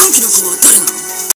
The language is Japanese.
天気の子は誰なの？